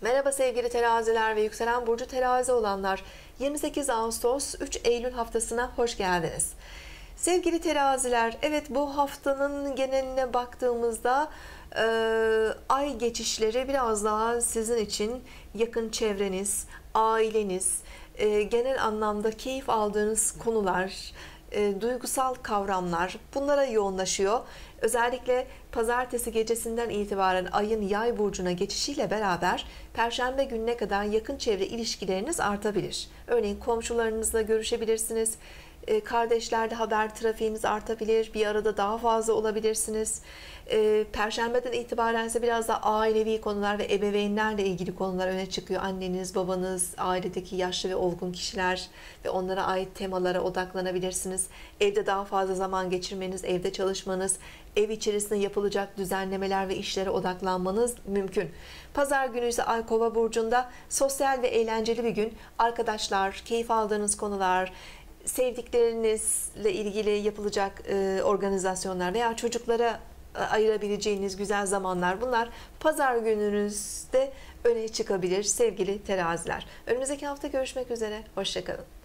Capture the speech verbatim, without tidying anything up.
Merhaba sevgili teraziler ve yükselen burcu terazi olanlar. yirmi sekiz Ağustos üç Eylül haftasına hoş geldiniz. Sevgili teraziler, evet, bu haftanın geneline baktığımızda e, ay geçişleri biraz daha sizin için yakın çevreniz, aileniz, e, genel anlamda keyif aldığınız konular, e, duygusal kavramlar, bunlara yoğunlaşıyor. Özellikle pazartesi gecesinden itibaren ayın yay burcuna geçişiyle beraber perşembe gününe kadar yakın çevre ilişkileriniz artabilir. Örneğin komşularınızla görüşebilirsiniz. E, kardeşlerle haber trafiğiniz artabilir. Bir arada daha fazla olabilirsiniz. E, Perşembeden itibaren ise biraz da ailevi konular ve ebeveynlerle ilgili konular öne çıkıyor. Anneniz, babanız, ailedeki yaşlı ve olgun kişiler ve onlara ait temalara odaklanabilirsiniz. Evde daha fazla zaman geçirmeniz, evde çalışmanız, ev içerisinde yapılacak düzenlemeler ve işlere odaklanmanız mümkün. Pazar günü ise Ay Kova burcunda sosyal ve eğlenceli bir gün. Arkadaşlar, keyif aldığınız konular, sevdiklerinizle ilgili yapılacak e, organizasyonlar veya çocuklara e, ayırabileceğiniz güzel zamanlar, bunlar pazar gününüzde öne çıkabilir sevgili teraziler. Önümüzdeki hafta görüşmek üzere. Hoşça kalın.